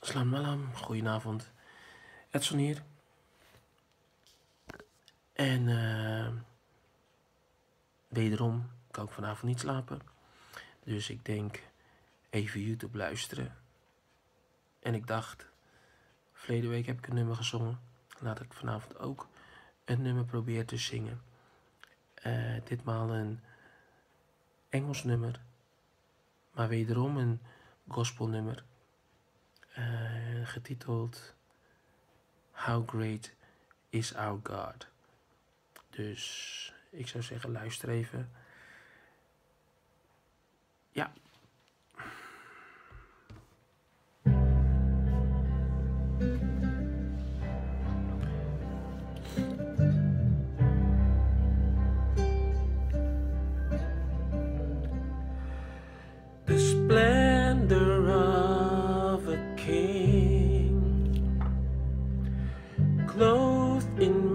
Salam malam, goedenavond. Edson hier. En wederom kan ik vanavond niet slapen. Dus ik denk even YouTube luisteren. En ik dacht, verleden week heb ik een nummer gezongen. Laat ik vanavond ook een nummer proberen te zingen. Ditmaal een Engels nummer. Maar wederom een gospelnummer. Getiteld How Great is Our God. Dus ik zou zeggen, luister even. Ja. The splendor of a king, clothed in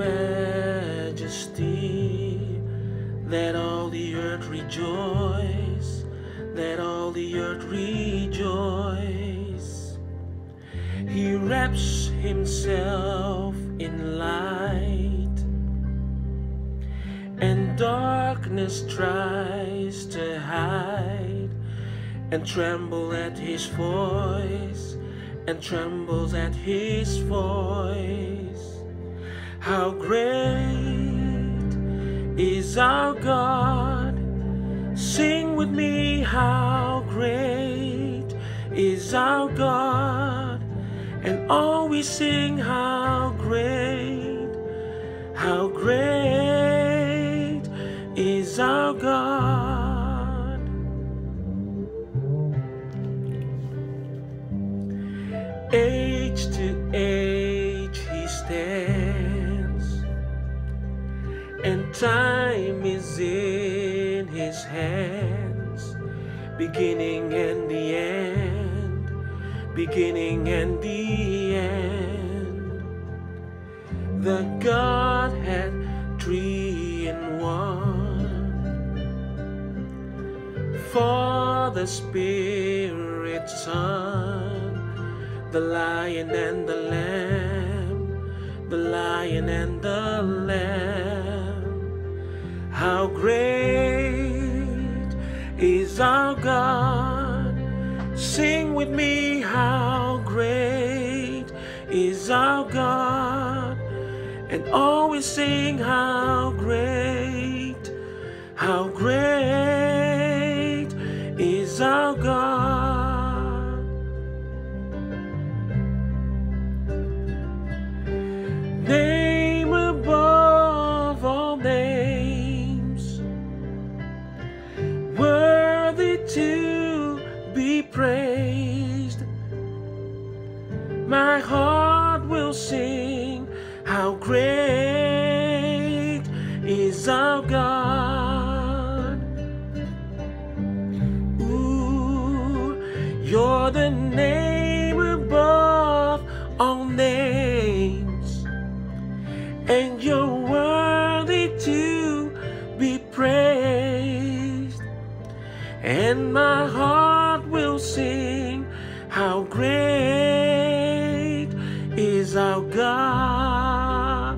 majesty, let all the earth rejoice, let all the earth rejoice. He wraps himself in light, and darkness tries to hide, and tremble at his voice, and trembles at his voice. How great is our God? Sing with me, how great is our God? And all we sing, how great is our God? Age to age he stands, and time is in his hands, beginning and the end, beginning and the end. The Godhead, 3 in 1, Father, Spirit, Son, the Lion and the Lamb, the Lion and the Lamb. How great is our God? Sing with me, how great is our God? And always sing, how great is our God? Name above all names, worthy to be praised. My heart will sing, how great is our God? Ooh, you're the name above all names, and you're worthy to be praised. And my heart will sing, how great is our God?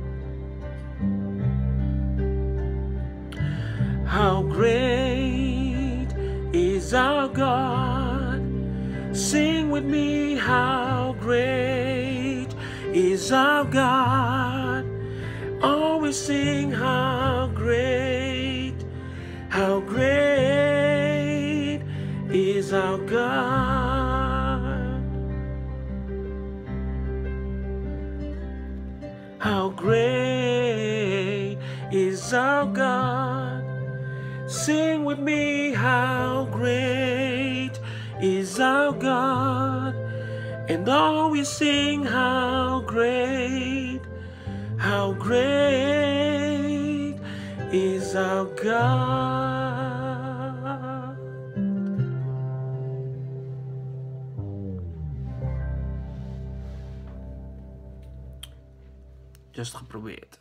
How great is our God? Sing with me, how great is our God? Always sing, how great is our God? How great is our God? Sing with me, how great is our God? And always sing, how great is our God? Just geprobeerd.